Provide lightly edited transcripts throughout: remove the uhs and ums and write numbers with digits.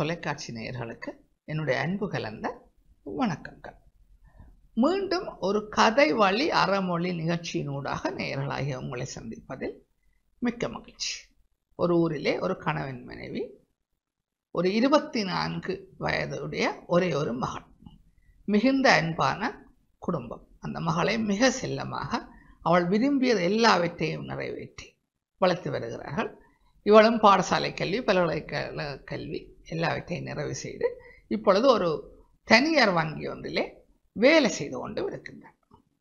தொலைக்காட்சி நேயர்களுக்கு என்னுடைய அன்பு கலந்த வணக்கங்கள். மீண்டும் ஒரு கதை வழி அறமொழி நிகழ்ச்சியினூடாக நேயர்களாகிய உங்களை சந்திப்பதில் மிக்க மகிழ்ச்சி. ஒரு ஊரிலே ஒரு கணவன் மனைவி, ஒரு 24 வயதுடைய ஒரே ஒரு மகள், மிகுந்த அன்பான குடும்பம். அந்த மகளை மிக செல்லமாக அவள் விரும்பியது எல்லாவற்றையும் நிறைவேற்றி வளர்த்து வருகிறார்கள். இவளும் பாடசாலை கல்வி, பல்கலைக்கழக கல்வி எல்லாவற்றையும் நிறைவு செய்து இப்பொழுது ஒரு தனியார் வங்கி ஒன்றிலே வேலை செய்து கொண்டு இருக்கின்றார்.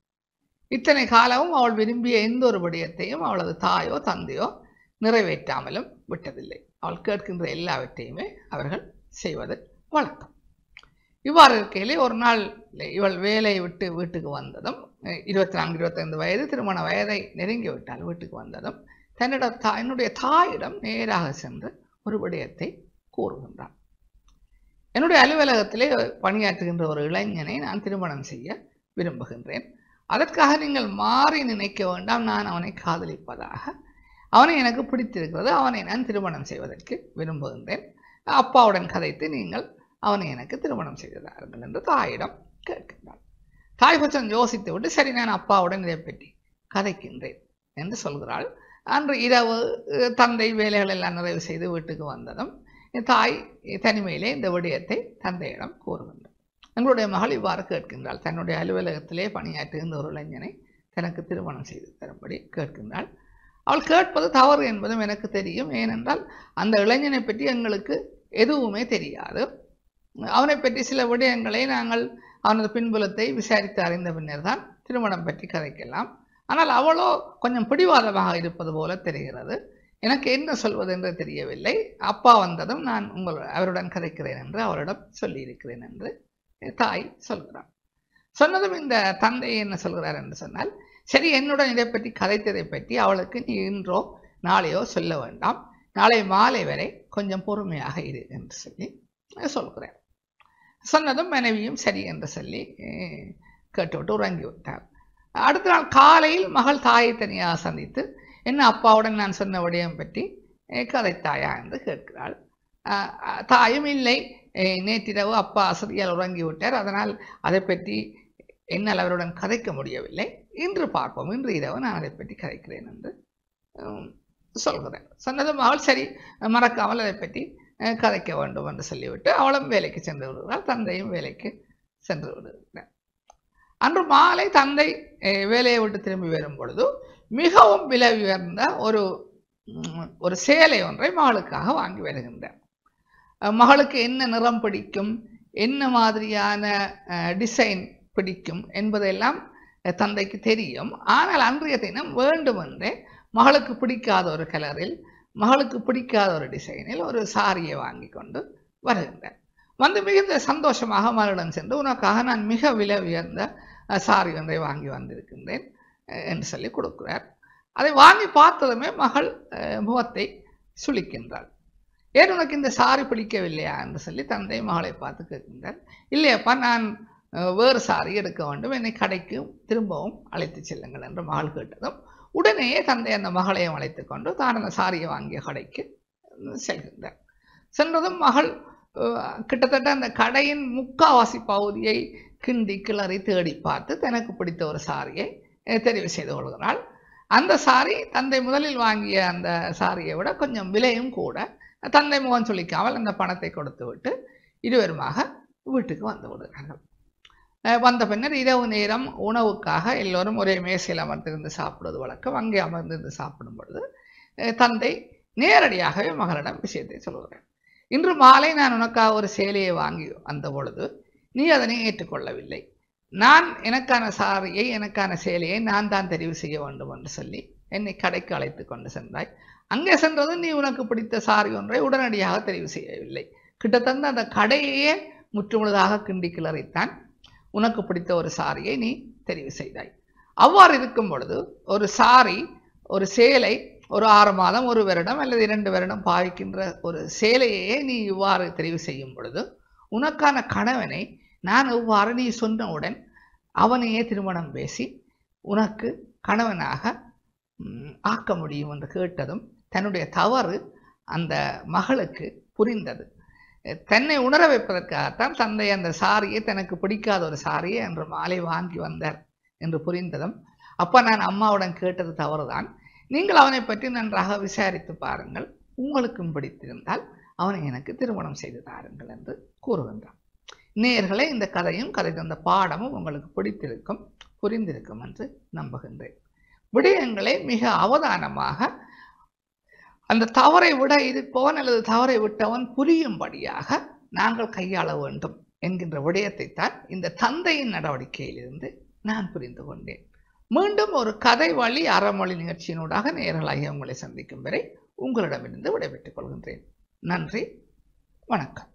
இத்தனை காலமும் அவள் விரும்பிய எந்த ஒரு விடயத்தையும் அவளது தாயோ தந்தையோ நிறைவேற்றாமலும் விட்டதில்லை. அவள் கேட்கின்ற எல்லாவற்றையுமே அவர்கள் செய்வது வழக்கம். இவ்வாறு இருக்கையிலே ஒரு நாள் இவள் வேலையை விட்டு வீட்டுக்கு வந்ததும், 24-25 வயது, திருமண வயதை நெருங்கிவிட்டால் வீட்டுக்கு வந்ததும் என்னுடைய தாயிடம் நேராக சென்று ஒரு விடயத்தை கூறுகின்றான். என்னுடைய அலுவலகத்திலே பணியாற்றுகின்ற ஒரு இளைஞனை நான் திருமணம் செய்ய விரும்புகின்றேன். அதற்காக நீங்கள் மாறி நினைக்க வேண்டாம். நான் அவனை காதலிப்பதாக, அவனை எனக்கு பிடித்திருக்கிறது, அவனை நான் திருமணம் செய்வதற்கு விரும்புகின்றேன். அப்பாவுடன் கதைத்து நீங்கள் அவனை எனக்கு திருமணம் செய்தார்கள் என்று தாயிடம் கேட்கின்றான். தாய் கொஞ்சம் யோசித்து விட்டு, சரி நான் அப்பாவுடன் இதை பற்றி கதைக்கின்றேன் என்று சொல்கிறாள். அன்று இரவு தந்தை வேலைகள் எல்லாம் நிறைவு செய்து வீட்டுக்கு வந்ததும் தாய் தனிமையிலே இந்த விடயத்தை தந்தையிடம் கூறுகின்றார். எங்களுடைய மகள் இவ்வாறு கேட்கின்றாள். தன்னுடைய அலுவலகத்திலே பணியாற்றுகின்ற ஒரு இளைஞனை தனக்கு திருமணம் செய்து தரும்படி கேட்கின்றாள். அவள் கேட்பது தவறு என்பதும் எனக்கு தெரியும். ஏனென்றால் அந்த இளைஞனை பற்றி எங்களுக்கு எதுவுமே தெரியாது. அவனை பற்றி சில விடயங்களை நாங்கள் அவனது பின்புலத்தை விசாரித்து அறிந்த பின்னர் தான் திருமணம் பற்றி கதைக்கலாம். ஆனால் அவளோ கொஞ்சம் பிடிவாதமாக இருப்பது போல தெரிகிறது. எனக்கு என்ன சொல்வது என்று தெரியவில்லை. அப்பா வந்ததும் நான் அவருடன் கதைக்கிறேன் என்று அவரிடம் சொல்லியிருக்கிறேன் என்று தாய் சொல்கிறார். சொன்னதும் இந்த தந்தை என்ன சொல்கிறார் என்று சொன்னால், சரி, என்னுடன் இதை பற்றி கதைத்ததை பற்றி அவளுக்கு நீ இன்றோ நாளையோ சொல்ல வேண்டாம், நாளை மாலை வரை கொஞ்சம் பொறுமையாக இரு என்று சொல்லி சொல்கிறார். சொன்னதும் மனைவியும் சரி என்று சொல்லி கேட்டுவிட்டு உறங்கிவிட்டார். அடுத்த நாள் காலையில் மகள் தாயை தனியாக சந்தித்து, என்ன அப்பாவுடன் நான் சொன்ன விடயம் பற்றி கதைத்தாயா என்று கேட்கிறாள். தாயும் இல்லை, நேற்றிரவு அப்பா அசதியால் உறங்கிவிட்டார், அதனால் அதை பற்றி என்னால் அவருடன் கதைக்க முடியவில்லை, இன்று பார்ப்போம், இன்று இரவு நான் அதை பற்றி கதைக்கிறேன் என்று சொல்கிறேன். சொன்னதும் மகள் சரி, மறக்காமல் அதை பற்றி கதைக்க வேண்டும் என்று சொல்லிவிட்டு அவளும் வேலைக்கு சென்று விடுகிறாள். தந்தையும் வேலைக்கு சென்று விடுகிறார். அன்று மாலை தந்தை வேலையை விட்டு திரும்பி வரும் பொழுது மிகவும் விலை உயர்ந்த ஒரு சேலை ஒன்றை மகளுக்காக வாங்கி வருகின்றார். மகளுக்கு என்ன நிறம் பிடிக்கும், என்ன மாதிரியான டிசைன் பிடிக்கும் என்பதெல்லாம் தந்தைக்கு தெரியும். ஆனால் அன்றைய தினம் வேண்டுமென்றே மகளுக்கு பிடிக்காத ஒரு கலரில், மகளுக்கு பிடிக்காத ஒரு டிசைனில் ஒரு சாரியை வாங்கி கொண்டு வருகின்றார். வந்து மிகுந்த சந்தோஷமாக மகளிடம் சென்று, உனக்காக நான் மிக விலை உயர்ந்த சாரி ஒன்றை வாங்கி வந்திருக்கின்றேன் என்று சொல்லி கொடுக்கிறார். அதை வாங்கி பார்த்ததுமே மகள் முகத்தை சுளிக்கின்றாள். ஏன் உனக்கு இந்த சாரி பிடிக்கவில்லையா என்று சொல்லி தந்தை மகளை பார்த்து கேட்கின்றார். இல்லையப்பா, நான் வேறு சாரி எடுக்க வேண்டும், என்னை கடைக்கு திரும்பவும் அழைத்து செல்லுங்கள் என்று மகள் கேட்டதும் உடனேயே தந்தை அந்த மகளையும் அழைத்து கொண்டு தான் அந்த சாரியை வாங்கிய கடைக்கு செல்கின்றார். சென்றதும் மகள் கிட்டத்தட்ட அந்த கடையின் முக்காவாசி பகுதியை கிண்டி கிளறி தேடி பார்த்து தனக்கு பிடித்த ஒரு சாரியை தெரிவு செய்து கொள்கிறாள். அந்த சாரி தந்தை முதலில் வாங்கிய அந்த சாரியை விட கொஞ்சம் விலையும் கூட. தந்தை முகம் சொல்லிக்காமல் அந்த பணத்தை கொடுத்து விட்டு இருவருமாக வீட்டுக்கு வந்து விடுகிறார்கள். வந்த பின்னர் இரவு நேரம் உணவுக்காக எல்லோரும் ஒரே மேசையில் அமர்ந்திருந்து சாப்பிடுவது வழக்கம். அங்கே அமர்ந்திருந்து சாப்பிடும் பொழுது தந்தை நேரடியாகவே மகளிடம் விஷயத்தை சொல்கிறார். இன்று மாலை நான் உனக்காக ஒரு சேலையை வாங்கி வந்த பொழுது நீ அதனை ஏற்றுக்கொள்ளவில்லை. நான் எனக்கான சாரியை, எனக்கான சேலையை நான் தான் தெரிவு செய்ய வேண்டும் என்று சொல்லி என்னை கடைக்கு அழைத்து கொண்டு சென்றாய். அங்கே சென்றது நீ உனக்கு பிடித்த சாரி ஒன்றை உடனடியாக தெரிவு செய்யவில்லை. கிட்டத்தட்ட அந்த கடையே முற்றுமுழுதாக கிண்டி கிளறித்தான் உனக்கு பிடித்த ஒரு சாரியை நீ தெரிவு செய்தாய். அவ்வாறு இருக்கும் பொழுது ஒரு சாரி, ஒரு சேலை, ஒரு 6 மாதம், 1 வருடம் அல்லது 2 வருடம் பாவிக்கின்ற ஒரு சேலையே நீ இவ்வாறு தெரிவு செய்யும் பொழுது உனக்கான கணவனை நான் இவ்வாறு நீ சொன்னவுடன் அவனையே திருமணம் பேசி உனக்கு கணவனாக ஆக்க முடியும் என்று கேட்டதும் தன்னுடைய தவறு அந்த மகளுக்கு புரிந்தது. தன்னை உணர வைப்பதற்காகத்தான் தந்தை அந்த சாரியை, தனக்கு பிடிக்காத ஒரு சாரியை அன்று மாலை வாங்கி வந்தார் என்று புரிந்ததும், அப்பா நான் அம்மாவுடன் கேட்டது தவறுதான், நீங்கள் அவனை பற்றி நன்றாக விசாரித்து பாருங்கள், உங்களுக்கும் பிடித்திருந்தால் அவனை எனக்கு திருமணம் செய்து தாருங்கள் என்று கூறுகின்றான். நேயர்களே, இந்த கதையும் கதை தந்த பாடமும் உங்களுக்கு பிடித்திருக்கும், புரிந்திருக்கும் என்று நம்புகின்றேன். விடயங்களை மிக அவதானமாக அந்த தவறை விட இருப்பவன் அல்லது தவறை விட்டவன் புரியும்படியாக நாங்கள் கையாள வேண்டும் என்கின்ற விடயத்தை தான் இந்த தந்தையின் நடவடிக்கையிலிருந்து நான் புரிந்து கொண்டேன். மீண்டும் ஒரு கதை வழி அறமொழி நிகழ்ச்சியினூடாக நேயர்களாகிய உங்களை சந்திக்கும் வரை உங்களிடமிருந்து விடைபெற்றுக் கொள்கின்றேன். நன்றி, வணக்கம்.